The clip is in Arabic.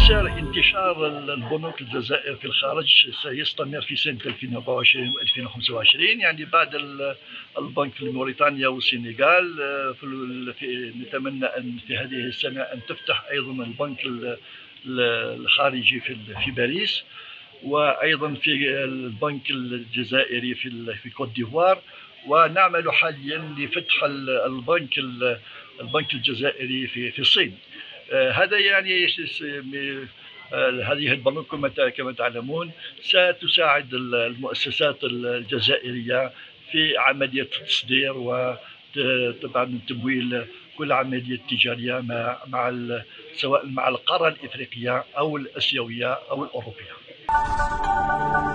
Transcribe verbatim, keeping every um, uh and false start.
مسار انتشار البنوك الجزائر في الخارج سيستمر في سنة ألفين وأربعة وعشرين و ألفين وخمسة وعشرين، يعني بعد البنك في موريتانيا والسنغال. في نتمنى أن في هذه السنة أن تفتح أيضا البنك الخارجي في في باريس، وأيضا في البنك الجزائري في في كوت ديفوار. ونعمل حاليا لفتح البنك البنك الجزائري في في الصين. هذا يعني هذه البنوك كما تعلمون ستساعد المؤسسات الجزائرية في عملية التصدير وطبعا تمويل كل عملية تجارية مع مع سواء مع القارة الإفريقية أو الآسيوية أو الأوروبية.